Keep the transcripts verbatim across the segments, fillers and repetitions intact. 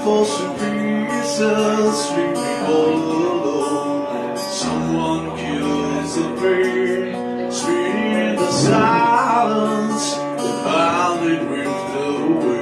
falls to pieces, sleeping all alone. Someone kills the pain, spinning in the silence, the pounded with the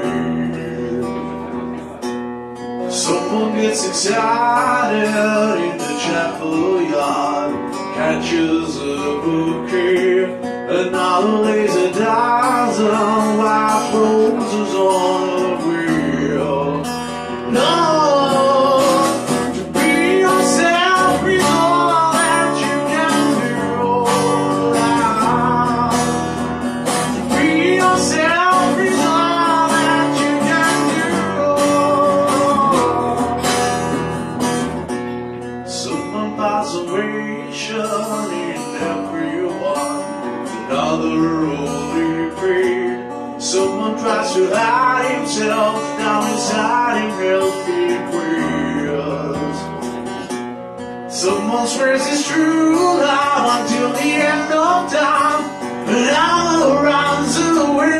wind. Someone gets excited in the chapel yard, catches a bouquet, another lays a dozen white roses on a wheel. No, to be yourself is all that you can do. To be yourself is all that you can do. Someone buys a ration in everyone, another only pain. Someone tries to hide himself down inside in healthy prayers. Someone swears his true love until the end of time, another runs away.